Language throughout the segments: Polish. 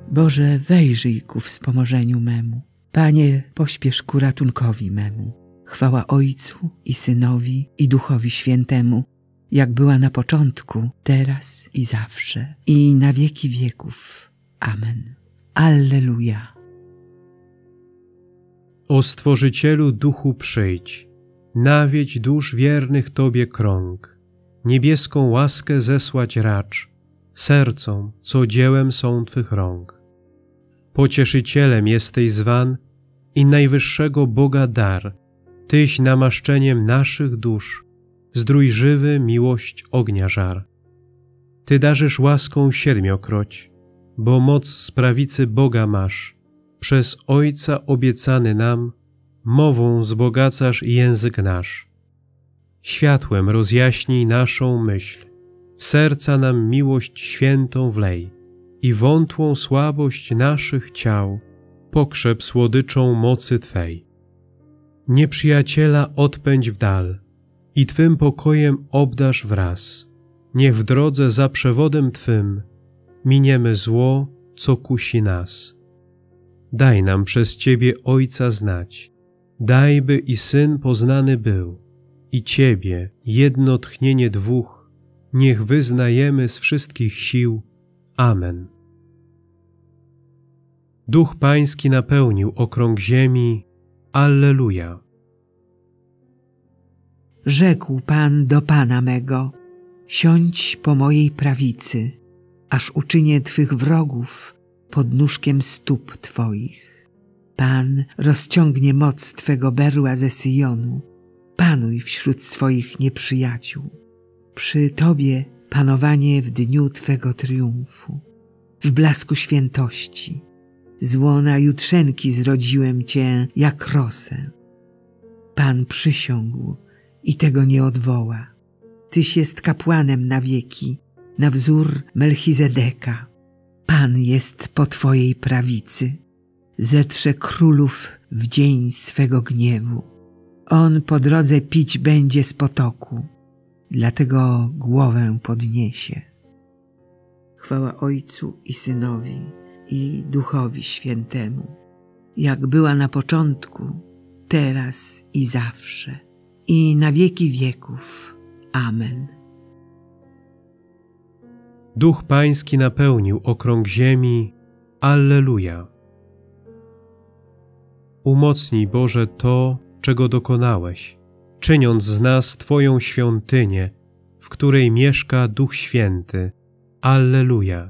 Boże, wejrzyj ku wspomożeniu memu. Panie, pośpiesz ku ratunkowi memu. Chwała Ojcu i Synowi i Duchowi Świętemu, jak była na początku, teraz i zawsze, i na wieki wieków. Amen. Alleluja. O Stworzycielu Duchu przyjdź, nawiedź dusz wiernych Tobie krąg, niebieską łaskę zesłać racz, sercom, co dziełem są Twych rąk. Pocieszycielem jesteś zwan i najwyższego Boga dar, Tyś namaszczeniem naszych dusz, zdrój żywy miłość ognia żar. Ty darzysz łaską siedmiokroć, bo moc z prawicy Boga masz, przez Ojca obiecany nam, mową wzbogacasz język nasz. Światłem rozjaśnij naszą myśl, w serca nam miłość świętą wlej i wątłą słabość naszych ciał pokrzep słodyczą mocy Twej. Nieprzyjaciela odpędź w dal i Twym pokojem obdarz wraz. Niech w drodze za przewodem Twym miniemy zło, co kusi nas. Daj nam przez Ciebie Ojca znać, daj, by i Syn poznany był, i Ciebie, jedno tchnienie dwóch, niech wyznajemy z wszystkich sił. Amen. Duch Pański napełnił okrąg ziemi. Alleluja. Rzekł Pan do Pana mego, siądź po mojej prawicy, aż uczynię Twych wrogów podnóżkiem stóp Twoich. Pan rozciągnie moc Twego berła ze Syjonu, panuj wśród swoich nieprzyjaciół. Przy Tobie panowanie w dniu Twego triumfu, w blasku świętości. Z łona jutrzenki zrodziłem Cię jak rosę. Pan przysiągł i tego nie odwoła. Tyś jest kapłanem na wieki, na wzór Melchizedeka. Pan jest po Twojej prawicy, zetrze królów w dzień swego gniewu. On po drodze pić będzie z potoku, dlatego głowę podniesie. Chwała Ojcu i Synowi i Duchowi Świętemu, jak była na początku, teraz i zawsze, i na wieki wieków. Amen. Duch Pański napełnił okrąg ziemi. Alleluja. Umocnij, Boże, to, czego dokonałeś, czyniąc z nas Twoją świątynię, w której mieszka Duch Święty. Alleluja.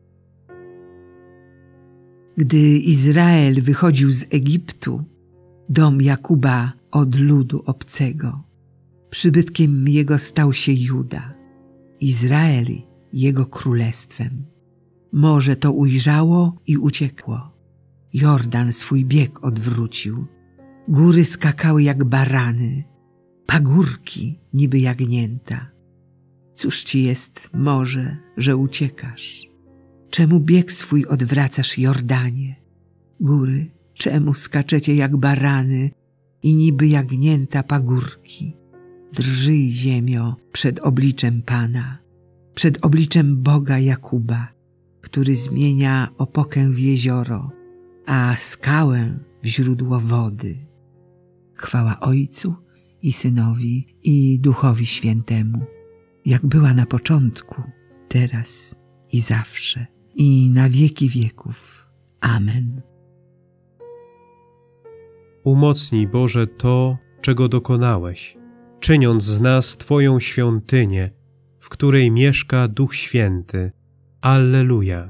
Gdy Izrael wychodził z Egiptu, dom Jakuba od ludu obcego, przybytkiem jego stał się Juda, Izrael jego królestwem. Morze to ujrzało i uciekło. Jordan swój bieg odwrócił. Góry skakały jak barany, pagórki niby jagnięta. Cóż ci jest, morze, że uciekasz? Czemu bieg swój odwracasz, Jordanie? Góry, czemu skaczecie jak barany i niby jagnięta pagórki? Drżyj, ziemio, przed obliczem Pana, przed obliczem Boga Jakuba, który zmienia opokę w jezioro, a skałę w źródło wody. Chwała Ojcu i Synowi i Duchowi Świętemu, jak była na początku, teraz i zawsze, i na wieki wieków. Amen. Umocnij, Boże, to, czego dokonałeś, czyniąc z nas Twoją świątynię, w której mieszka Duch Święty. Alleluja.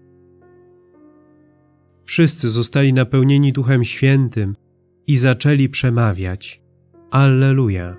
Wszyscy zostali napełnieni Duchem Świętym i zaczęli przemawiać. Alleluja.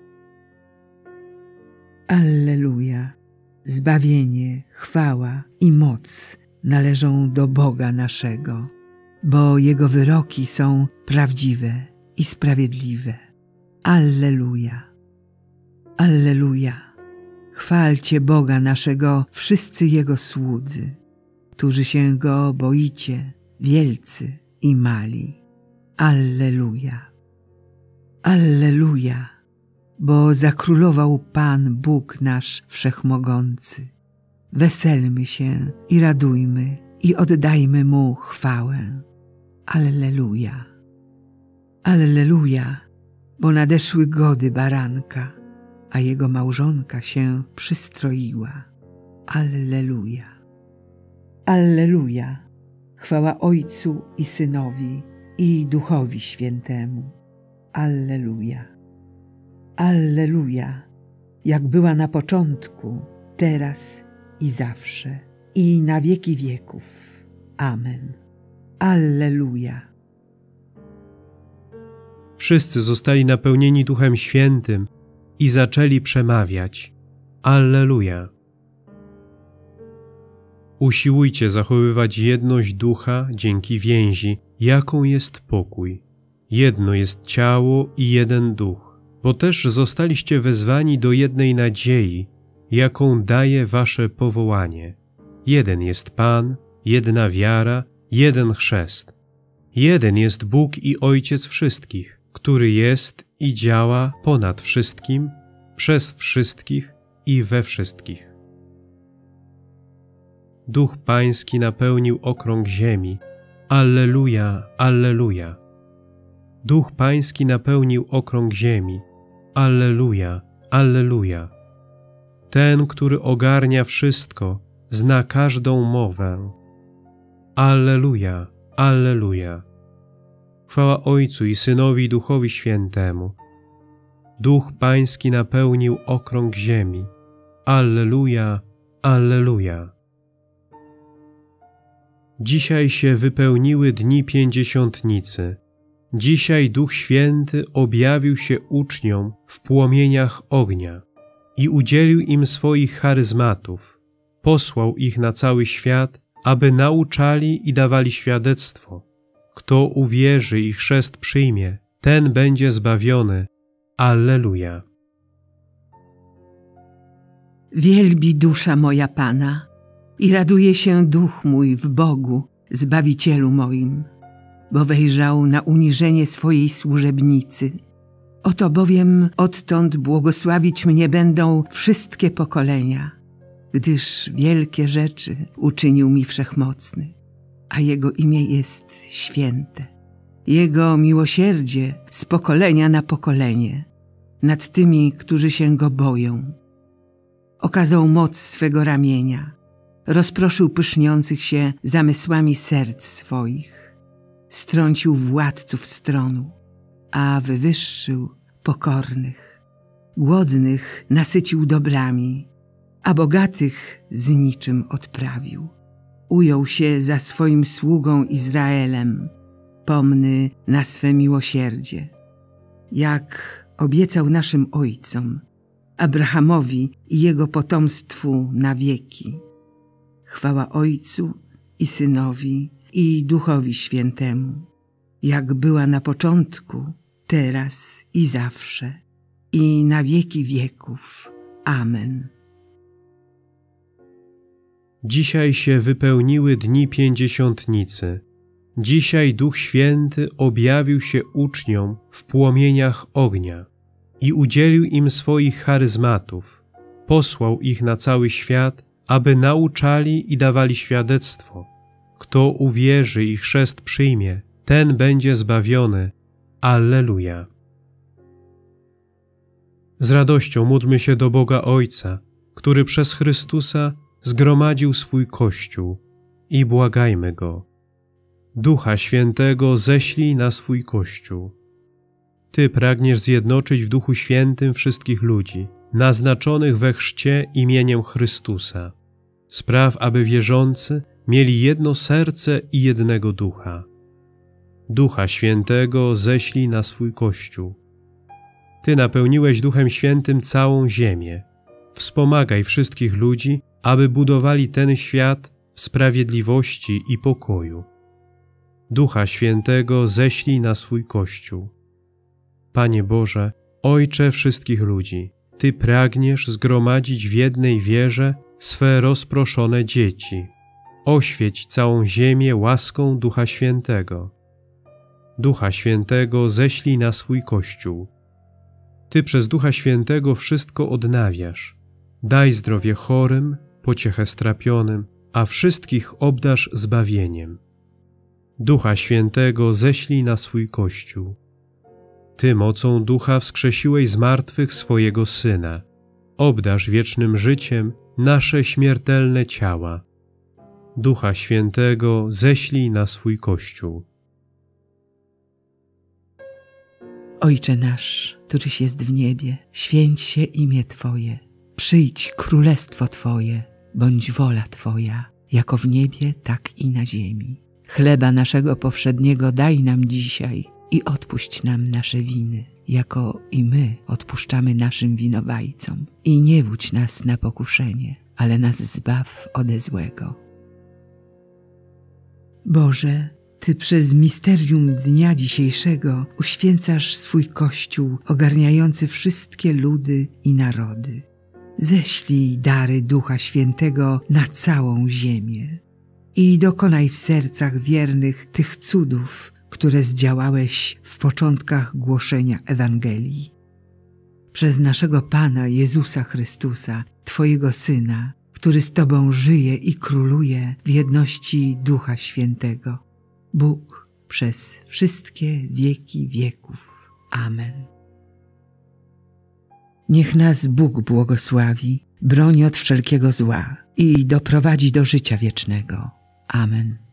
Alleluja. Zbawienie, chwała i moc należą do Boga naszego, bo Jego wyroki są prawdziwe i sprawiedliwe. Alleluja. Alleluja. Chwalcie Boga naszego wszyscy Jego słudzy, którzy się Go boicie, wielcy i mali. Alleluja. Alleluja, bo zakrólował Pan Bóg nasz Wszechmogący. Weselmy się i radujmy i oddajmy Mu chwałę. Alleluja. Alleluja, bo nadeszły gody baranka, a jego małżonka się przystroiła. Alleluja. Alleluja. Chwała Ojcu i Synowi i Duchowi Świętemu. Alleluja. Alleluja, jak była na początku, teraz i zawsze, i na wieki wieków. Amen. Alleluja. Wszyscy zostali napełnieni Duchem Świętym i zaczęli przemawiać. Alleluja. Usiłujcie zachowywać jedność ducha dzięki więzi, jaką jest pokój. Jedno jest ciało i jeden duch, bo też zostaliście wezwani do jednej nadziei, jaką daje wasze powołanie. Jeden jest Pan, jedna wiara, jeden chrzest. Jeden jest Bóg i Ojciec wszystkich, który jest i działa ponad wszystkim, przez wszystkich i we wszystkich. Duch Pański napełnił okrąg ziemi. Alleluja, alleluja. Duch Pański napełnił okrąg ziemi. Alleluja, alleluja. Ten, który ogarnia wszystko, zna każdą mowę. Alleluja, alleluja. Chwała Ojcu i Synowi i Duchowi Świętemu. Duch Pański napełnił okrąg ziemi. Alleluja, alleluja. Dzisiaj się wypełniły dni pięćdziesiątnicy. Dzisiaj Duch Święty objawił się uczniom w płomieniach ognia i udzielił im swoich charyzmatów. Posłał ich na cały świat, aby nauczali i dawali świadectwo. Kto uwierzy i chrzest przyjmie, ten będzie zbawiony. Alleluja. Wielbi dusza moja Pana i raduje się duch mój w Bogu, Zbawicielu moim, bo wejrzał na uniżenie swojej służebnicy. Oto bowiem odtąd błogosławić mnie będą wszystkie pokolenia, gdyż wielkie rzeczy uczynił mi Wszechmocny, a Jego imię jest święte. Jego miłosierdzie z pokolenia na pokolenie nad tymi, którzy się Go boją. Okazał moc swego ramienia, rozproszył pyszniących się zamysłami serc swoich, strącił władców stronu, a wywyższył pokornych. Głodnych nasycił dobrami, a bogatych z niczym odprawił. Ujął się za swoim sługą Izraelem, pomny na swe miłosierdzie, jak obiecał naszym ojcom, Abrahamowi i jego potomstwu na wieki. Chwała Ojcu i Synowi i Duchowi Świętemu, jak była na początku, teraz i zawsze, i na wieki wieków. Amen. Dzisiaj się wypełniły dni pięćdziesiątnicy. Dzisiaj Duch Święty objawił się uczniom w płomieniach ognia i udzielił im swoich charyzmatów. Posłał ich na cały świat, aby nauczali i dawali świadectwo. Kto uwierzy i chrzest przyjmie, ten będzie zbawiony. Alleluja. Z radością módlmy się do Boga Ojca, który przez Chrystusa zgromadził swój Kościół, i błagajmy Go. Ducha Świętego ześlij na swój Kościół. Ty pragniesz zjednoczyć w Duchu Świętym wszystkich ludzi, naznaczonych we chrzcie imieniem Chrystusa. Spraw, aby wierzący mieli jedno serce i jednego ducha. Ducha Świętego ześlij na swój Kościół. Ty napełniłeś Duchem Świętym całą ziemię. Wspomagaj wszystkich ludzi, aby budowali ten świat w sprawiedliwości i pokoju. Ducha Świętego ześlij na swój Kościół. Panie Boże, Ojcze wszystkich ludzi, Ty pragniesz zgromadzić w jednej wierze swe rozproszone dzieci. Oświeć całą ziemię łaską Ducha Świętego. Ducha Świętego ześlij na swój Kościół. Ty przez Ducha Świętego wszystko odnawiasz. Daj zdrowie chorym, pociechę strapionym, a wszystkich obdarz zbawieniem. Ducha Świętego ześlij na swój Kościół. Ty mocą Ducha wskrzesiłeś z martwych swojego Syna. Obdarz wiecznym życiem nasze śmiertelne ciała. Ducha Świętego ześlij na swój Kościół. Ojcze nasz, któryś jest w niebie, święć się imię Twoje. Przyjdź królestwo Twoje, bądź wola Twoja, jako w niebie, tak i na ziemi. Chleba naszego powszedniego daj nam dzisiaj i odpuść nam nasze winy, jako i my odpuszczamy naszym winowajcom. I nie wódź nas na pokuszenie, ale nas zbaw ode złego. Boże, Ty przez misterium dnia dzisiejszego uświęcasz swój Kościół ogarniający wszystkie ludy i narody. Ześlij dary Ducha Świętego na całą ziemię i dokonaj w sercach wiernych tych cudów, które zdziałałeś w początkach głoszenia Ewangelii. Przez naszego Pana Jezusa Chrystusa, Twojego Syna, który z Tobą żyje i króluje w jedności Ducha Świętego. Bóg przez wszystkie wieki wieków. Amen. Niech nas Bóg błogosławi, broni od wszelkiego zła i doprowadzi do życia wiecznego. Amen.